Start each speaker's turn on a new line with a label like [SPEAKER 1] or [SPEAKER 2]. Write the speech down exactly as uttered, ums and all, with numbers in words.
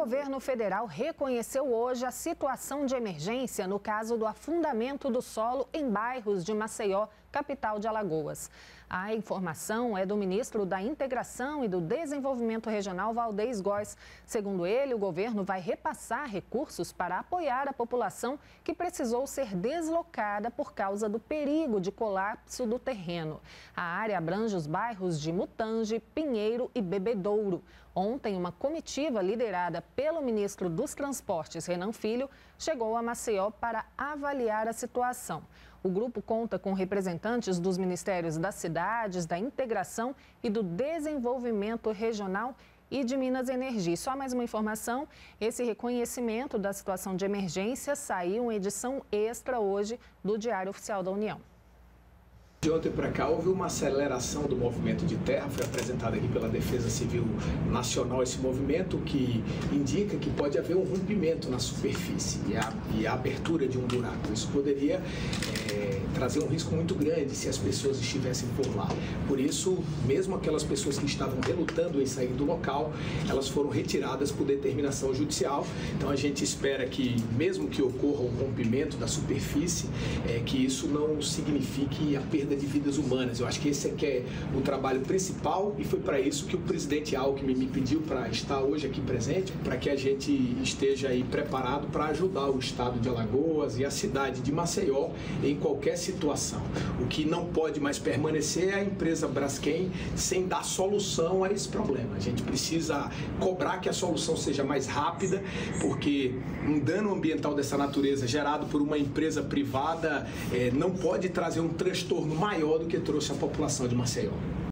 [SPEAKER 1] governo federal reconheceu hoje a situação de emergência no caso do afundamento do solo em bairros de Maceió, capital de Alagoas. A informação é do ministro da Integração e do Desenvolvimento Regional, Valdez Góes. Segundo ele, o governo vai repassar recursos para apoiar a população que precisou ser deslocada por causa do perigo de colapso do terreno. A área abrange os bairros de Mutange, Pinheiro e Bebedouro. Ontem, uma comitiva liderada pelo ministro dos Transportes, Renan Filho, chegou a Maceió para avaliar a situação. O grupo conta com representantes dos Ministérios das Cidades, da Integração e do Desenvolvimento Regional e de Minas e Energia. Só mais uma informação, esse reconhecimento da situação de emergência saiu em edição extra hoje do Diário Oficial da União.
[SPEAKER 2] De ontem para cá houve uma aceleração do movimento de terra, foi apresentado aqui pela Defesa Civil Nacional esse movimento que indica que pode haver um rompimento na superfície e a, e a abertura de um buraco. Isso poderia é, trazer um risco muito grande se as pessoas estivessem por lá. Por isso, mesmo aquelas pessoas que estavam relutando em sair do local, elas foram retiradas por determinação judicial. Então a gente espera que, mesmo que ocorra um rompimento da superfície, é, que isso não signifique a perda de vidas humanas. Eu acho que esse é, que é o trabalho principal e foi para isso que o presidente Alckmin me pediu para estar hoje aqui presente, para que a gente esteja aí preparado para ajudar o estado de Alagoas e a cidade de Maceió em qualquer situação. O que não pode mais permanecer é a empresa Braskem sem dar solução a esse problema. A gente precisa cobrar que a solução seja mais rápida, porque um dano ambiental dessa natureza gerado por uma empresa privada eh, não pode trazer um transtorno maior do que trouxe a população de Maceió.